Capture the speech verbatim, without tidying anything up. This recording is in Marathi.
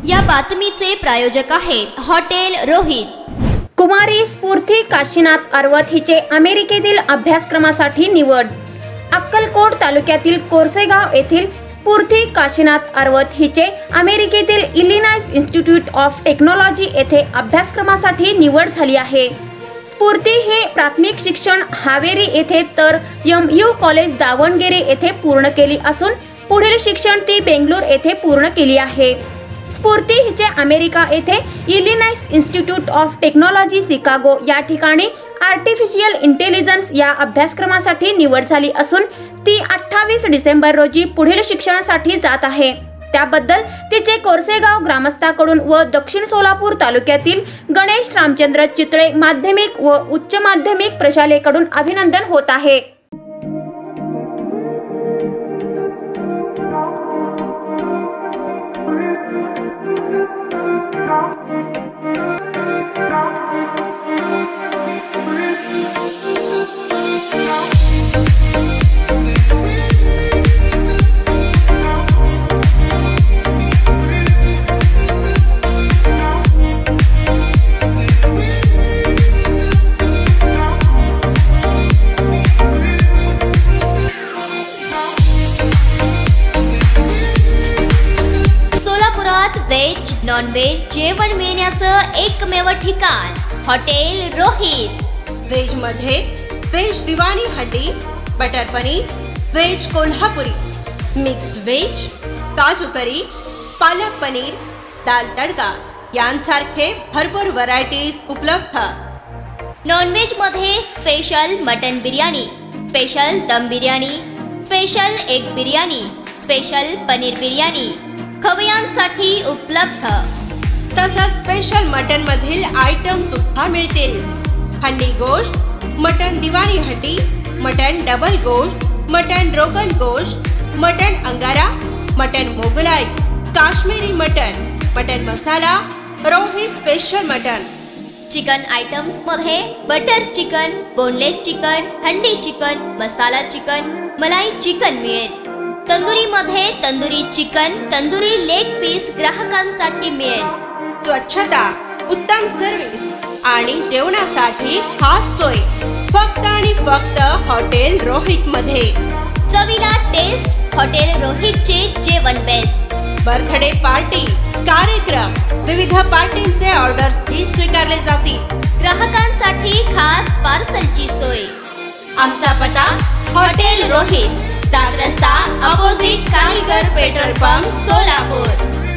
या बातमीचे प्रायोजक आहेत हॉटेल रोहित। कुमारी स्फूर्ती काशीनाथ अरवत हिचे अमेरिकेतील अभ्यासक्रमासाठी निवड। अक्कलकोट तालुक्यातील कोरसेगाव येथील स्फूर्ती काशीनाथ अरवत हिचे अमेरिकेतील इलिनॉयस इन्स्टिट्यूट ऑफ टेक्नॉलॉजी येथे अभ्यासक्रमासाठी निवड झाली आहे। स्फूर्ती हे प्राथमिक शिक्षण हावेरी येथे तर एम यू कॉलेज दावणगेरे येथे पूर्ण केली असून पुढील शिक्षण ती बेंगळूर येथे पूर्ण केली आहे। स्फूर्ती हिचे अमेरिका येथे Illinois Institute of Technology Chicago या ठिकाणी आर्टिफिशियल इंटेलिजन्स या अभ्यासक्रमासाठी निवड झाली असून ती अठ्ठावीस डिसेंबर रोजी पुढील शिक्षणासाठी जात आहे। त्याबद्दल तिचे कोरसेगाव ग्रामस्थाकडून व दक्षिण सोलापूर तालुक्यातील गणेश रामचंद्र चितळे माध्यमिक व उच्च माध्यमिक प्रशालेकडून अभिनंदन होत आहे। वेज नॉन वेज जेवण मिळण्याचं एकमेव ठिकाण हॉटेल रोहित। वेज मध्ये veg diwani handi, butter paneer, veg Kolhapuri, mix veg, काजू करी, पालक पनीर, दाल तडका यांसारखे भरपूर व्हरायटीज उपलब्ध। नॉन वेज मध्ये special mutton biryani, special dum biryani, special egg biryani, special paneer biryani खवय्यांसाठी उपलब्ध। तसंच स्पेशल मटन मधील आयटम सुद्धा मिळतील। हंडी गोश्त, mutton diwani handi, mutton double गोश्त, मटन रोगन गोश्त, मटन अंगारा, mutton Mughlai, Kashmiri mutton, mutton masala, Rohit special mutton. Chicken items मध्ये butter chicken, boneless chicken, handi chicken, masala chicken, malai chicken मिळेल। तंदुरी मध्ये tandoori chicken, tandoori leg piece ग्राहकांसाठी मिळेल। स्वच्छता, उत्तम सर्व्हिस आणि जेवणासाठी खास सोय फक्त आणि फक्त हॉटेल रोहित मध्ये। चवीला टेस्ट हॉटेल रोहितचे जेवण बेस्ट। बर्थडे पार्टी, कार्यक्रम, विविध पार्टींचे ऑर्डर्स ही स्वीकारले जातील। ग्राहकांसाठी खास पार्सलची सोय। आमचा पत्ता हॉटेल रोहित, दात रस्ता, अपोजिट कारीगर पेट्रोल पंप, सोलापूर।